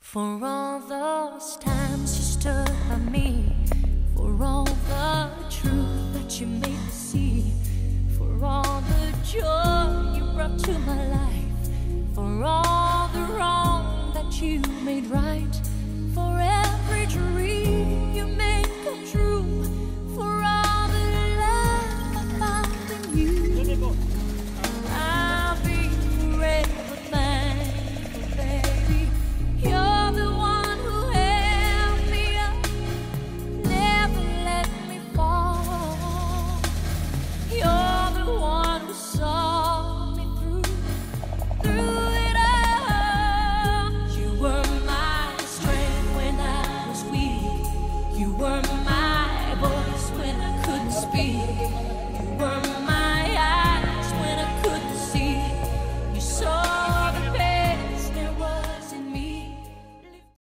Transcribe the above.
For all those times you stood by me, for all the truth that you made me see, for all the joy you brought to my life, for all the wrong that you made right.